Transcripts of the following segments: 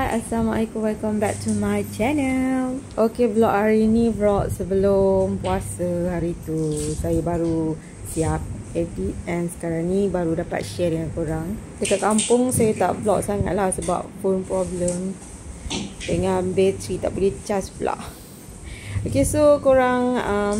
Hai, Assalamualaikum, welcome back to my channel. Okay, vlog hari ni vlog sebelum puasa hari tu. Saya baru siap edit and sekarang ni baru dapat share dengan korang. Dekat kampung saya tak vlog sangat lah sebab phone problem dengan bateri tak boleh charge pula. Okay, so korang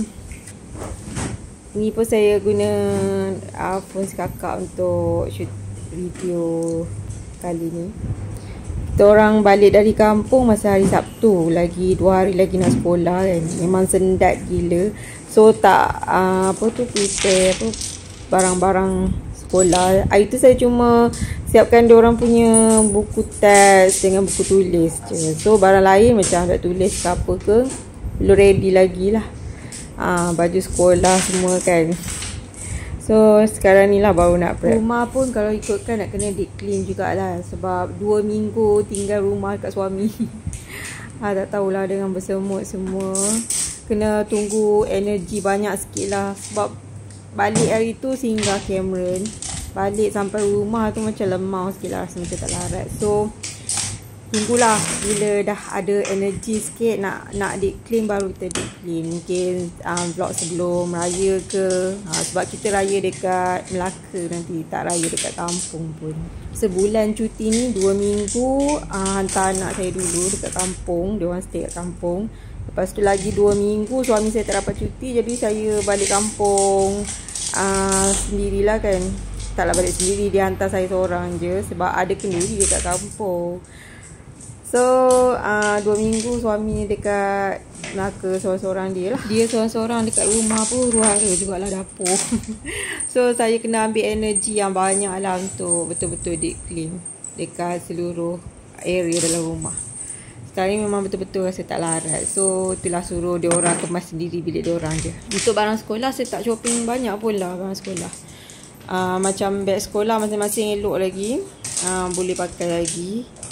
ni pun saya guna phone kakak untuk shoot video kali ni. Kita orang balik dari kampung masa hari Sabtu, lagi 2 hari lagi nak sekolah kan. Memang sendat gila. So tak prepare barang-barang sekolah. Hari tu saya cuma siapkan diorang punya buku teks dengan buku tulis je. So barang lain macam nak tulis ke apa ke belum ready lagi lah. Baju sekolah semua kan. So sekarang ni lah baru nak prep. Rumah pun kalau ikutkan nak kena deep clean jugalah. Sebab 2 minggu tinggal rumah kat suami. Tak tahulah dengan bersemut semua. Kena tunggu energi banyak sikit lah. Sebab balik hari tu singgah Cameron. Balik sampai rumah tu macam lemau sikit lah. Rasa macam tak larat. So tunggulah bila dah ada energi sikit nak deep clean baru kita deep clean. Mungkin vlog sebelum raya ke, sebab kita raya dekat Melaka nanti, tak raya dekat kampung pun. Sebulan cuti ni 2 minggu hantar anak saya dulu dekat kampung. Dia orang stay kat kampung. Lepas tu lagi 2 minggu suami saya tak dapat cuti, jadi saya balik kampung sendirilah kan. Taklah balik sendiri, dia hantar saya seorang je sebab ada kenduri dekat kampung. So 2 minggu suami dekat Melaka seorang-seorang dia lah. Dia seorang-seorang dekat rumah pun ruara jugalah dapur. So saya kena ambil energi yang banyak lah untuk betul-betul deep clean dekat seluruh area dalam rumah. Sekarang ni memang betul-betul rasa tak larat. So itulah suruh dia orang kemas sendiri bilik dia orang je. Untuk barang sekolah saya tak shopping banyak pun lah barang sekolah. Macam beg sekolah masing-masing elok lagi. Boleh pakai lagi.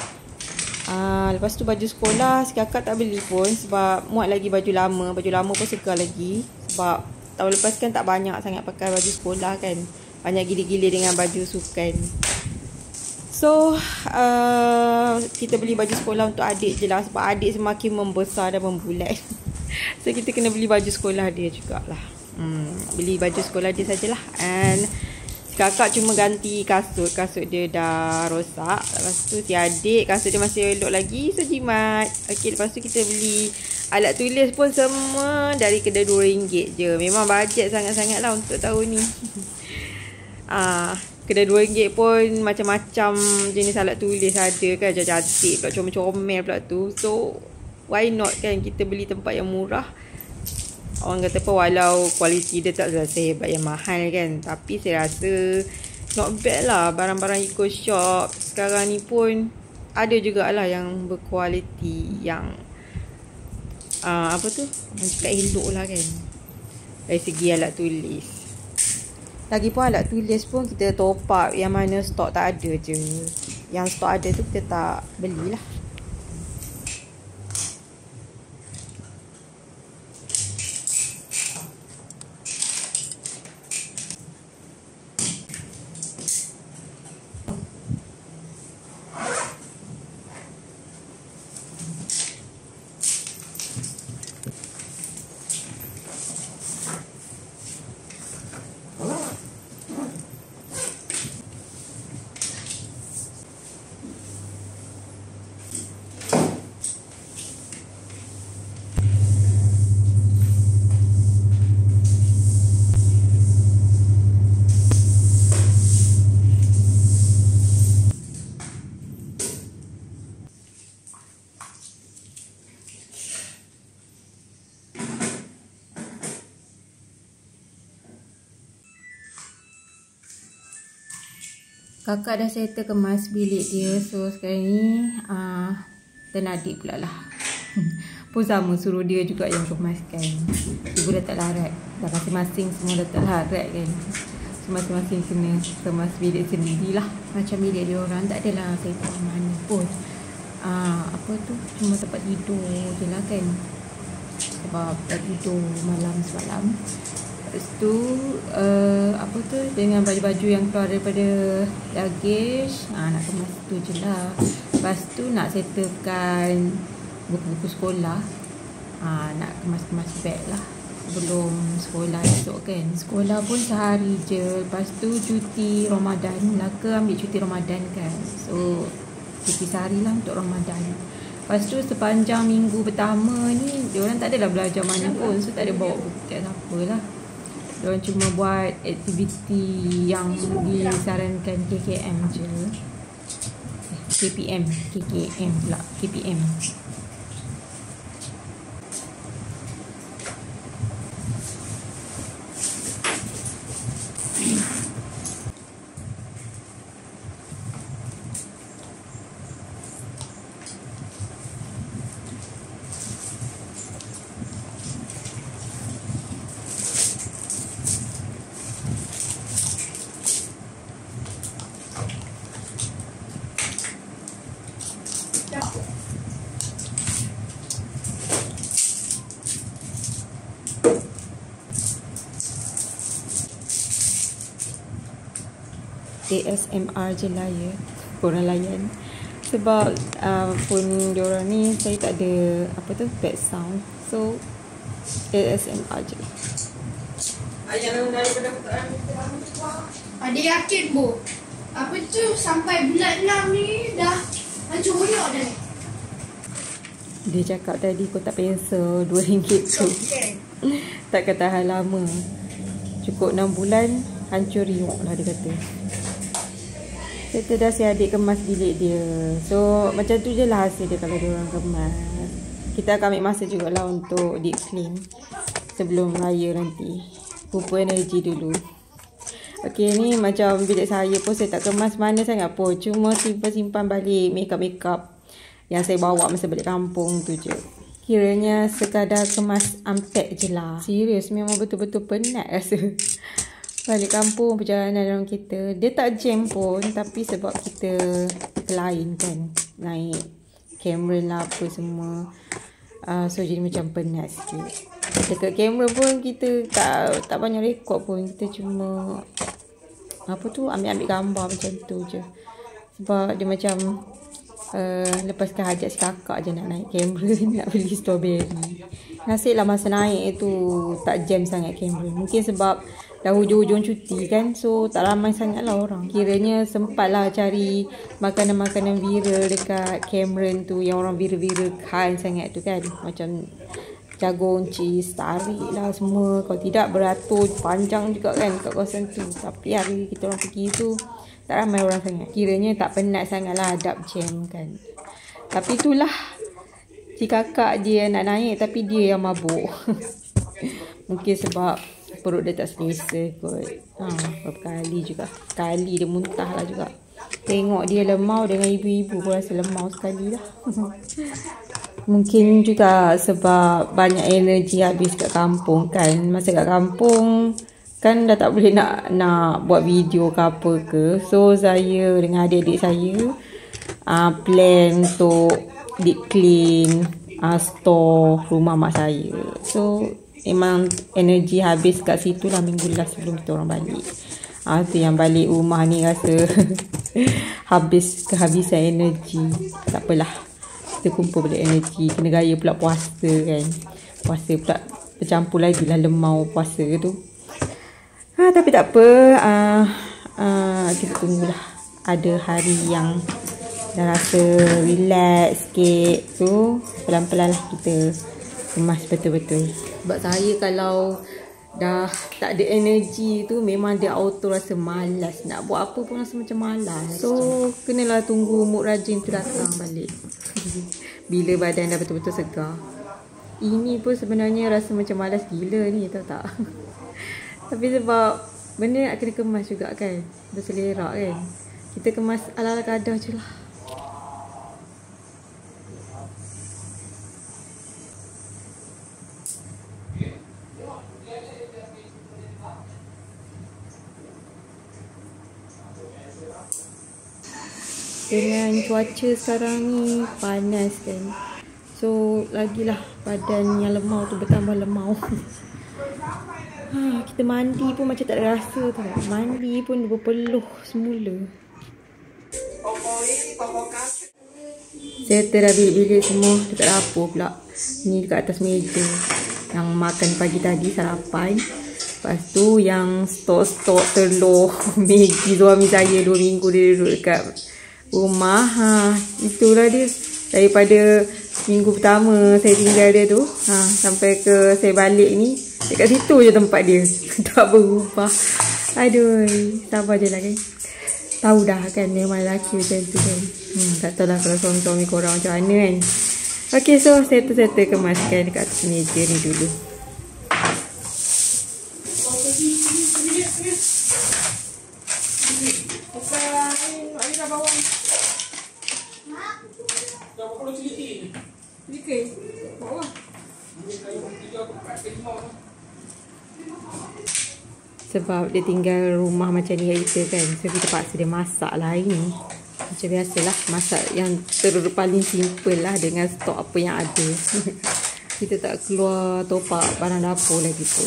Lepas tu baju sekolah si kakak tak beli pun sebab muat lagi baju lama. Baju lama pun segar lagi sebab tahun lepas kan tak banyak sangat pakai baju sekolah kan. Banyak gila-gila dengan baju sukan. So kita beli baju sekolah untuk adik je lah sebab adik semakin membesar dan membulat. So kita kena beli baju sekolah dia jugalah. Beli baju sekolah dia sajalah. And kakak cuma ganti kasut dia dah rosak. Lepas tu si adik kasut dia masih elok lagi, so jimat. Okay, lepas tu kita beli alat tulis pun semua dari kedai RM2 je. Memang bajet sangat-sangat lah untuk tahun ni. Kedai RM2 pun macam-macam jenis alat tulis ada kan. Cantik pula, comel-comel pula tu. So why not kan kita beli tempat yang murah. Orang kata apa, walau kualiti dia tak sehebat yang mahal kan, tapi saya rasa not bad lah. Barang-barang eco shop sekarang ni pun ada jugalah yang berkualiti, yang apa tu, yang cakap elok lah kan dari segi alat tulis. Lagipun alat tulis pun kita top up yang mana stok tak ada je. Yang stok ada tu kita tak belilah. Kakak dah settle kemas bilik dia. So sekarang ni tenadik pula lah. Pun sama suruh dia juga yang kemaskan. Ibu dah tak larat. Dah masing-masing semua dah tak larat kan. So masing-masing kena kemas bilik sendirilah. Macam bilik dia orang tak adalah settle mana pun. Apa tu, cuma tempat tidur je lah kan. Sebab dah tidur malam semalam. Lepas tu apa tu, dengan baju-baju yang keluar daripada luggage, nak kemas tu je lah. Lepas tu nak settlekan buku-buku sekolah. Nak kemas-kemas beg lah sebelum sekolah esok kan. Sekolah pun sehari je. Lepas tu cuti Ramadan. Melaka ambil cuti Ramadan kan. So cuti sehari lah untuk Ramadan. Lepas tu sepanjang minggu pertama ni diorang tak adalah belajar mana pun. So tak ada bawa buku kat siapa lah. Diorang cuma buat aktiviti yang disarankan KKM je. KKM pula. KPM. ASMR je lah ya, korang layan. Sebab phone diorang ni saya tak ada back sound. So ASMR je. Ada yakin bu? Apa tu sampai bulan 6 ni dah hancur royak dah. Dia cakap tadi kau tak pensel RM2 tu. Takkan tahan lama. Cukup 6 bulan hancur riuk lah dia kata. Kita dah si adik kemas bilik dia. So macam tu je lah hasil dia kalau dia orang kemas. Kita akan ambil masa jugalah untuk deep clean sebelum raya nanti. Pupuk energi dulu. Okay, ni macam bilik saya pun saya tak kemas mana sangat pun. Cuma simpan-simpan balik makeup-makeup yang saya bawa masa balik kampung tu je. Kiranya sekadar kemas unpack je lah. Serius, memang betul-betul penat rasa. Balik kampung perjalanan dalam kereta. Dia tak jam pun. Tapi sebab kita lain kan. Naik kamera lah apa semua. So jadi macam penat sikit. Dekat kamera pun kita tak banyak rekod pun. Kita cuma ambil gambar macam tu je. Sebab dia macam lepaskan hajat si kakak je nak naik kamera. Nak beli strawberry. Nasib lah masa naik tu tak jam sangat kamera. Mungkin sebab dah hujung-hujung cuti kan. So tak ramai sangat lah orang. Kiranya sempat lah cari makanan-makanan viral dekat Cameron tu. Yang orang viral-viralkan sangat tu kan. Macam jagung, cheese, tarik lah semua. Kalau tidak beratur panjang juga kan kat kawasan tu. Tapi hari kita orang pergi tu tak ramai orang sangat. Kiranya tak penat sangat lah hadap jam kan. Tapi itulah, si kakak dia nak naik tapi dia yang mabuk. Mungkin sebab perut dia tak selesa kot. Berapa kali juga. Sekali dia muntah lah juga. Tengok dia lemau dengan ibu-ibu pun rasa lemau sekali lah. Mungkin juga sebab banyak energi habis kat kampung kan. Masa kat kampung kan dah tak boleh nak buat video ke apa ke. So saya dengan adik-adik saya plan untuk deep clean store rumah mak saya. So memang energi habis kat situ lah minggu last sebelum kita orang balik. Tu yang balik rumah ni rasa kehabisan energi. Tak apalah, kita kumpul balik energi. Kena gaya pula puasa kan. Puasa pula bercampur lagi lah lemau puasa tu. Tapi tak apa. Kita tunggulah ada hari yang dah rasa relax sikit tu. Pelan-pelan lah kita kemas betul-betul. Sebab saya kalau dah tak ada energi tu memang dia auto rasa malas. Nak buat apa pun rasa macam malas. So kenalah tunggu mood rajin tu datang balik. Bila badan dah betul-betul segar. Ini pun sebenarnya rasa macam malas gila ni, tahu tak? Tapi sebab benda nak kena kemas juga kan. Berselerak kan. Kita kemas ala-ala kadar je lah. Dengan cuaca sekarang ni panas kan. So lagilah badan yang lemau tu bertambah lemau. Kita mandi pun macam tak ada rasa tau. Mandi pun berpeluh semula. settle dah bilik-bilik semua dekat dapur pula. Ni dekat atas meja. Yang makan pagi tadi sarapan. Lepas tu yang stok-stok telur Maggi suami saya 2 minggu dia duduk dekat rumah. Itulah dia. Daripada minggu pertama saya tinggal dia tu, sampai ke saya balik ni, dekat situ je tempat dia. Tak berubah. Aduh, sabar je lah kan. Tahu dah kan memang lelaki macam tu kan. Tak tahu lah kalau suami-suami korang macam mana kan. Okay, so settle kemaskan dekat atas meja ni dulu. Sebab dia tinggal rumah macam ni kita kan, so kita paksa dia masak lah hari ni. Macam biasalah, masak yang paling simple lah dengan stok apa yang ada. Kita tak keluar topak barang dapur lagi tu.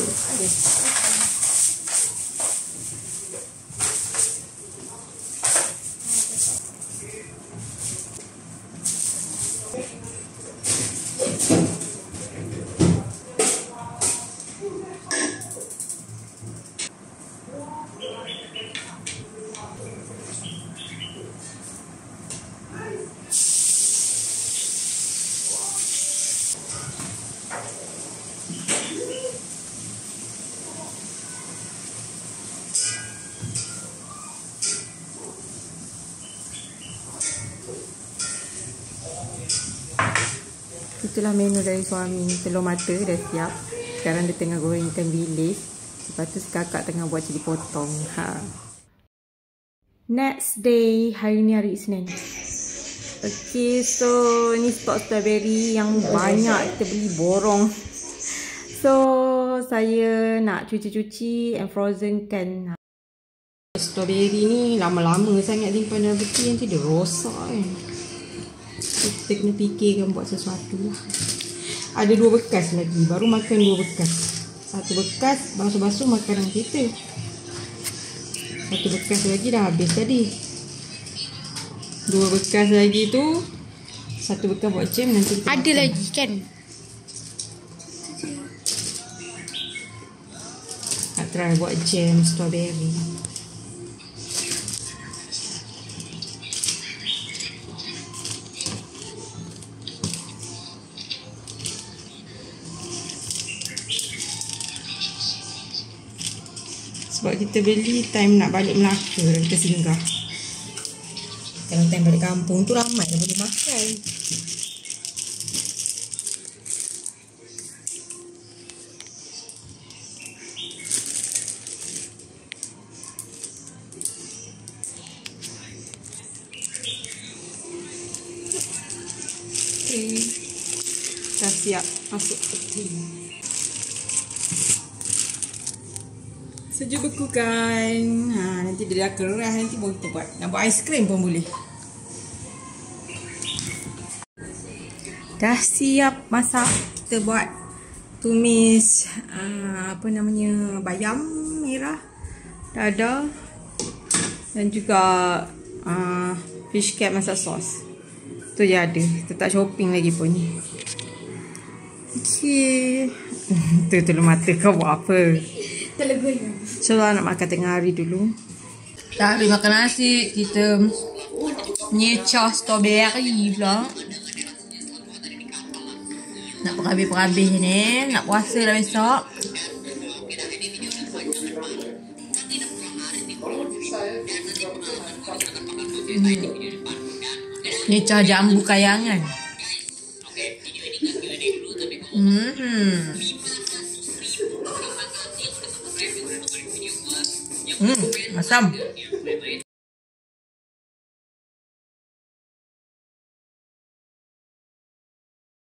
Itulah menu dari suami. Telur mata dah siap. Sekarang dia tengah goreng ikan bilis. Lepas tu kakak tengah buat cili potong. Next day, hari ni hari Isnin. Okay, so ni stok strawberry yang banyak kita beli borong. So saya nak cuci-cuci and frozen kan. Strawberry ni lama-lama sangat simpan dalam peti, nanti dia rosak kan. Kita kena fikirkan buat sesuatu lah. Ada 2 bekas lagi. Baru makan 2 bekas. 1 bekas basuh-basuh makanan kita. 1 bekas lagi dah habis tadi. 2 bekas lagi tu 1 bekas buat jam nanti kita ada makan. lagi kan. Nak try buat jam strawberry. Sebab kita beli time nak balik Melaka dan kita singgah. Kalau time balik kampung tu ramai dah boleh makan. Okay. Dah siap masuk peti. Sejuk bekukan. Nanti dia dah keras, nanti baru kita buat. Nak buat aiskrim pun boleh. Dah siap masak. Kita buat tumis bayam merah, dada dan juga fish cap masak sos. Tu je ada. Kita tak shopping lagi pun. Okay. Tu telur mata kau buat apa? So nak makan tengah hari dulu. Dah habis makan nasi, kita nyecah strawberry pula. Nak perhabis-perhabis ni, nak puasa dah besok. Nyecah jambu kayangan. Asam.